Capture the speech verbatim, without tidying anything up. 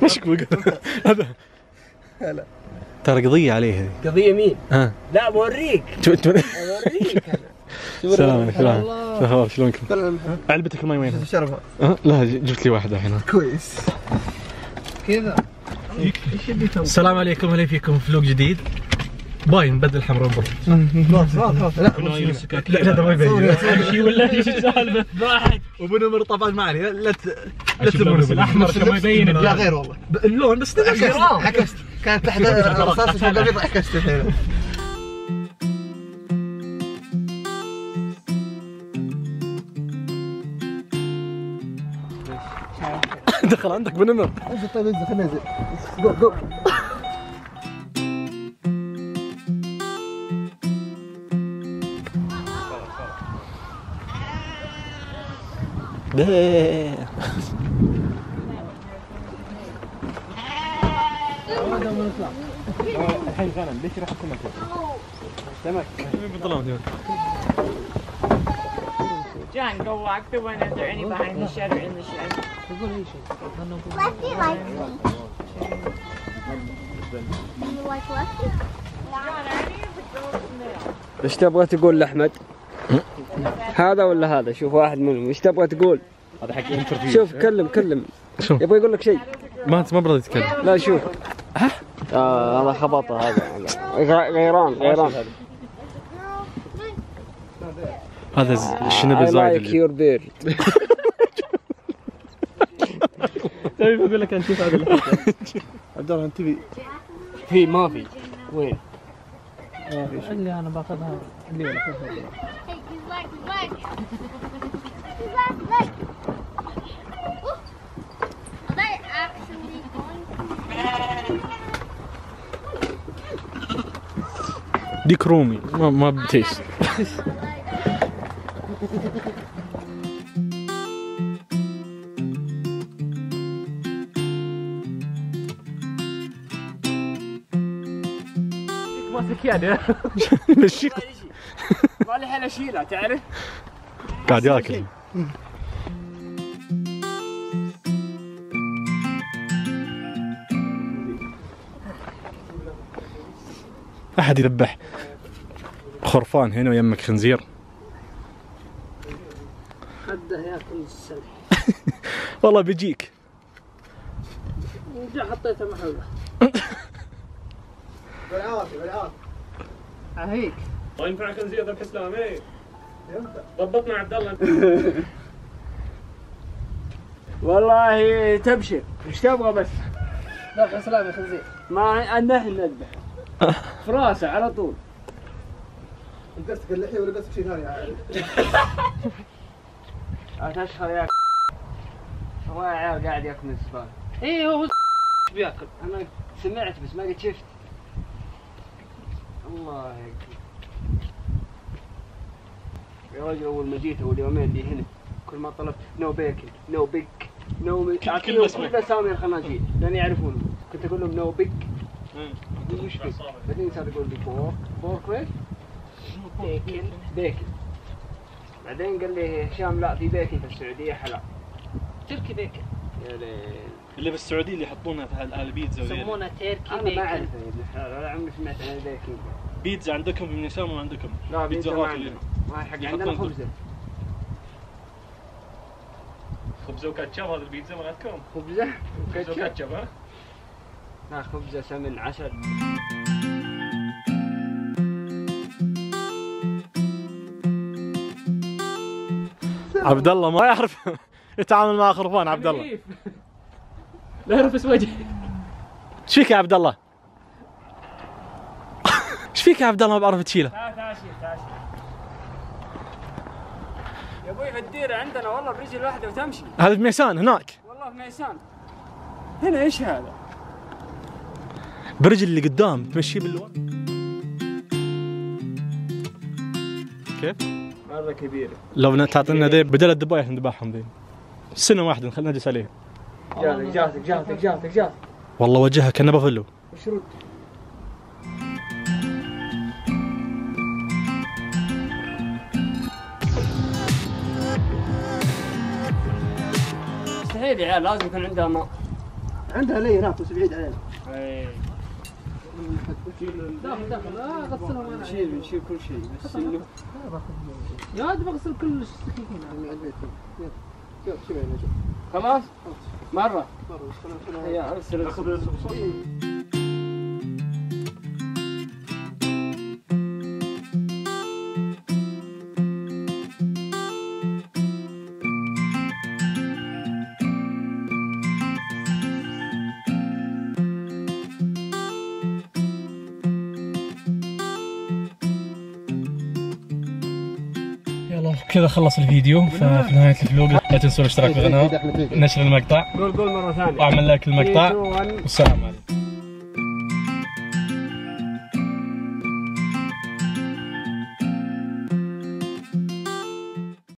وشك بقول هذا هلا ترى قضية عليه هذه. قضية مين؟ ها لا بوريك بوريك السلام عليكم. السلام الاخبار شلونكم؟ علبتك المي وينها؟ شرفها أه؟ لا جبت لي واحدة الحين. كويس كذا. السلام عليكم، اهلا فيكم في فلوق جديد. باين بدل حمراء وبر. لا لا لا ما يبين شيء ولا ايش السالفة؟ ضاحك وبنمر طبعا ما عليه. لا لا تلمون الاحمر كما يبين. لا غير والله اللون بس عكست. كانت تحت الرصاص فوق البيض عكست الحين. دخل عندك بنمر. انزل طيب انزل خلينا ننزل. جو جو. الحين غنم ليش راح اكون سمك؟ سمك. John, go walk the one. Is there any behind the shed or in the shed? Lefty likes me. You like Lefty? John, are any of the girls male? ايش تبغى تقول لاحمد؟ هذا ولا هذا؟ شوف واحد منهم ايش تبغى تقول؟ هذا حق انترفيو. شوف كلم كلم. شو؟ يبغى يقول لك شيء. ما ما برضى يتكلم. لا شوف. ها؟ آه هذا خبطه هذا. غيران غيران. هذا الشنب الزايد. I like your beard. طيب بقول لك انت هذا اللي عبد الله انت في في ما في وين؟ ما في شيء. اللي انا باخذها اللي انا Hey, he's like, he's like. He's like, he's like. Are they actually going to? ديك رومي ما ما بتيست. ماسك يده مشيك ما لي حل اشيلها تعرف؟ قاعد ياكل. احد يذبح خرفان هنا ويمك خنزير. حده ياكل السلح. والله بيجيك. جا حطيته محله. بالعافيه بالعافيه. هيك ما ينفع خنزير ذبح اسلامي. ضبطنا عبد الله. والله تبشر ايش تبغى بس؟ ذبح اسلامي خنزير. ما عندنا احنا نذبح فراسه على طول. انت قصدك اللحيه ولا قصدك شيء ثاني؟ تشخر ياكل. هو عيال قاعد ياكل من الزباله. اي هو بياكل. انا سمعت بس ما قد شفت. الله يكفي. يا رجل اول ما جيت اول يومين اللي هنا كل ما طلبت نو بيكن نو بيك نو كل اسمه كل اسامي الخنازير لان يعرفون. كنت اقول لهم نو بيك. وش بيك؟ بعدين صار يقول لي بورك بورك وين؟ بيكن بيكن. بعدين قال لي هشام لا في بيكن في السعوديه حلال. تركي بيكن. يا ليل. اللي بالسعوديه اللي يحطونها في البيتزا يسمونه تركي بيكن. انا ما اعرف يا ابن الحلال ولا عمري سمعت عن البيكن. بيتزا عندكم في النساء وما عندكم؟ لا بيتزا ما غاكل عندنا. ما حق عندنا خبزه. خبزه وكاتشب هذا البيتزا مالتكم؟ خبزه خبزه وكاتشب ها؟ لا خبزه سمن عسل. عبد الله ما يعرف يتعامل مع خرفان. عبد الله لا يرفس وجهي. ايش فيك يا عبد الله؟ ايش فيك يا عبد الله ما بعرف تشيله؟ تعال تعال شيل تعال شيل. يا ابوي في الديره عندنا والله برجل واحده وتمشي. هذا في ميسان هناك. والله في ميسان. هنا ايش هذا؟ برجل اللي قدام تمشيه باللون. كيف؟ مره كبيره. لو تعطينا ذي بدل الذبايح نذبحهم ذي. سنه واحده نخلينا نجلس عليه. جاتك جاتك جاتك جاتك جاتك. والله وجهها كانه بافلو. وش رد؟ مستحيل يا عيال لازم يكون عندها ماء. عندها لي هناك بس بعيد علينا. اي داخل داخل اه غسلهم انا. نشيل نشيل كل شيء بس انه يا ولد بغسل كل السكاكين اللي البيت. يلا شوف هنا شوف. خلاص؟ مرة مرة يا ارسل ارسل. كذا خلص الفيديو. ففي نهاية الفلوق لا تنسوا الاشتراك بالقناة، نشر المقطع، قول قول مرة ثانية، واعمل لايك للمقطع، والسلام عليكم.